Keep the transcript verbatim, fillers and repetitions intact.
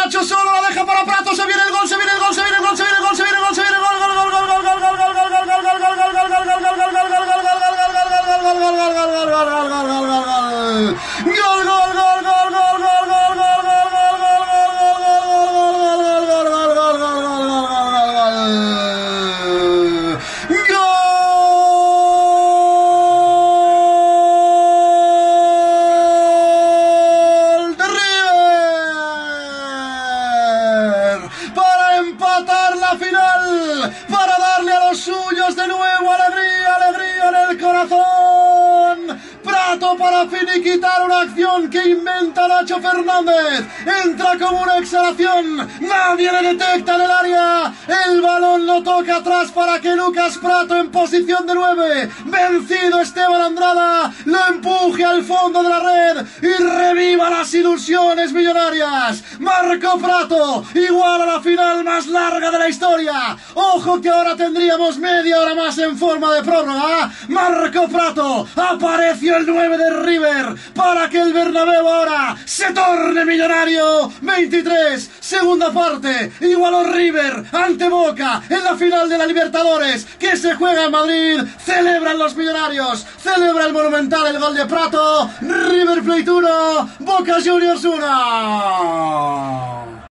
Nacho solo, la deja para Prato, se viene el gol, se viene el gol, se viene el gol, se viene el gol, se viene el gol, se viene el gol, gol, gol, gol, gol, gol, gol, gol, gol, gol, gol, gol, gol, gol, gol, gol, gol, gol, gol, para empatar la final, para darle a los suyos de nuevo alegría, alegría en el corazón. Prato para finiquitar una acción que inventa Nacho Fernández. Entra como una exhalación, nadie le detecta en el área. El balón lo toca atrás para que Lucas Prato, en posición de nueve, vencido Esteban Andrada, lo empuje al fondo de la red y reviva las ilusiones millonarias. Marco Prato igual a la final más larga de la historia. Ojo que ahora tendríamos media hora más en forma de prórroga. Marco Prato, apareció el nueve de River para que el Bernabéu ahora se torne millonario. Veintitrés, segunda parte, igualó River ante Boca en la final de la Libertadores que se juega en Madrid. Celebran los millonarios, celebra el Monumental el gol de Prato. River Plate uno, Boca Juniors uno.